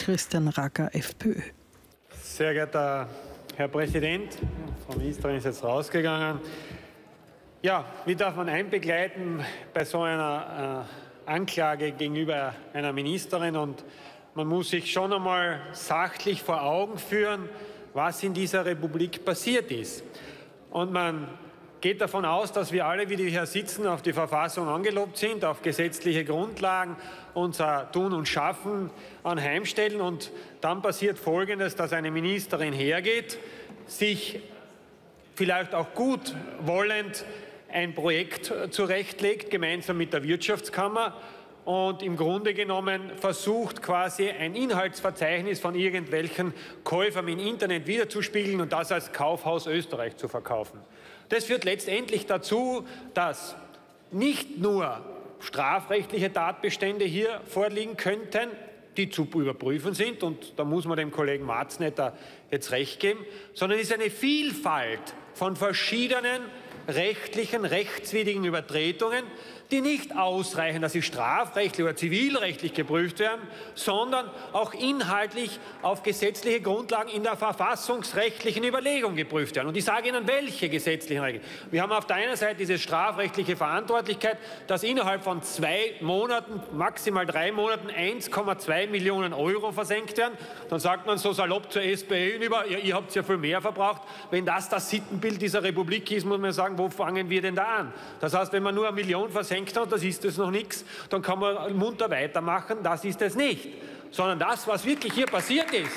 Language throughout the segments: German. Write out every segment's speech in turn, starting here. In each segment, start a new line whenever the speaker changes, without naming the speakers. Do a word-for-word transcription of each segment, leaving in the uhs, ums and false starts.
Christian Racker, FPÖ.
Sehr geehrter Herr Präsident, Frau Ministerin ist jetzt rausgegangen. Ja, wie darf man einbegleiten bei so einer äh, Anklage gegenüber einer Ministerin? Und man muss sich schon einmal sachlich vor Augen führen, was in dieser Republik passiert ist. Und man geht davon aus, dass wir alle, wie die hier sitzen, auf die Verfassung angelobt sind, auf gesetzliche Grundlagen, unser Tun und Schaffen anheimstellen. Und dann passiert Folgendes, dass eine Ministerin hergeht, sich vielleicht auch gut wollend ein Projekt zurechtlegt, gemeinsam mit der Wirtschaftskammer, und im Grunde genommen versucht, quasi ein Inhaltsverzeichnis von irgendwelchen Käufern im Internet wiederzuspiegeln und das als Kaufhaus Österreich zu verkaufen. Das führt letztendlich dazu, dass nicht nur strafrechtliche Tatbestände hier vorliegen könnten, die zu überprüfen sind, und da muss man dem Kollegen Matznetter jetzt recht geben, sondern es ist eine Vielfalt von verschiedenen rechtlichen, rechtswidrigen Übertretungen, die nicht ausreichen, dass sie strafrechtlich oder zivilrechtlich geprüft werden, sondern auch inhaltlich auf gesetzliche Grundlagen in der verfassungsrechtlichen Überlegung geprüft werden. Und ich sage Ihnen, welche gesetzlichen Regeln. Wir haben auf der einen Seite diese strafrechtliche Verantwortlichkeit, dass innerhalb von zwei Monaten, maximal drei Monaten, eins Komma zwei Millionen Euro versenkt werden. Dann sagt man so salopp zur SPÖ hinüber, ja, ihr habt ja viel mehr verbraucht. Wenn das das Sittenbild dieser Republik ist, muss man sagen, wo fangen wir denn da an? Das heißt, wenn man nur eine Million versenkt hat, das ist es noch nichts, dann kann man munter weitermachen, das ist es nicht. Sondern das, was wirklich hier passiert ist,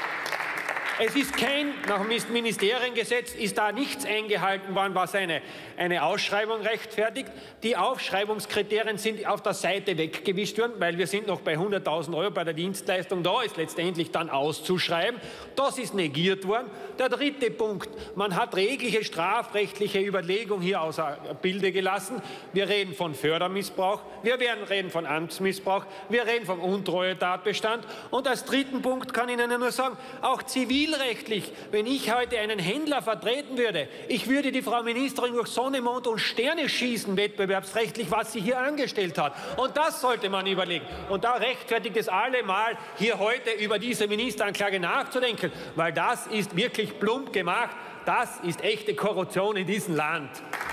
es ist kein, nach dem Ministeriengesetz ist da nichts eingehalten worden, was eine, eine Ausschreibung rechtfertigt. Die Aufschreibungskriterien sind auf der Seite weggewischt worden, weil wir sind noch bei hunderttausend Euro bei der Dienstleistung. Da ist letztendlich dann auszuschreiben. Das ist negiert worden. Der dritte Punkt, man hat jegliche strafrechtliche Überlegung hier außer Bilde gelassen. Wir reden von Fördermissbrauch, wir werden reden von Amtsmissbrauch, wir reden vom Untreue-Tatbestand. Und als dritten Punkt kann ich Ihnen nur sagen, auch zivil Zivilrechtlich, wenn ich heute einen Händler vertreten würde, ich würde die Frau Ministerin durch Sonne, Mond und Sterne schießen, wettbewerbsrechtlich, was sie hier angestellt hat. Und das sollte man überlegen. Und da rechtfertigt es allemal, hier heute über diese Ministeranklage nachzudenken, weil das ist wirklich plump gemacht. Das ist echte Korruption in diesem Land.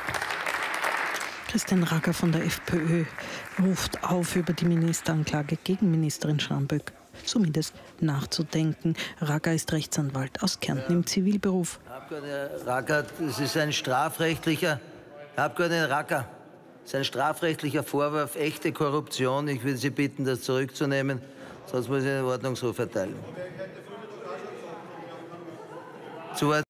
Christian Racker von der FPÖ ruft auf, über die Ministeranklage gegen Ministerin Schramböck zumindest nachzudenken. Racker ist Rechtsanwalt aus Kärnten im Zivilberuf.
Herr Abgeordneter Racker, das ist ein strafrechtlicher, Herr Abgeordneter Racker, das ist ein strafrechtlicher Vorwurf, echte Korruption. Ich würde Sie bitten, das zurückzunehmen, sonst muss ich einen Ordnungsruf erteilen. Zu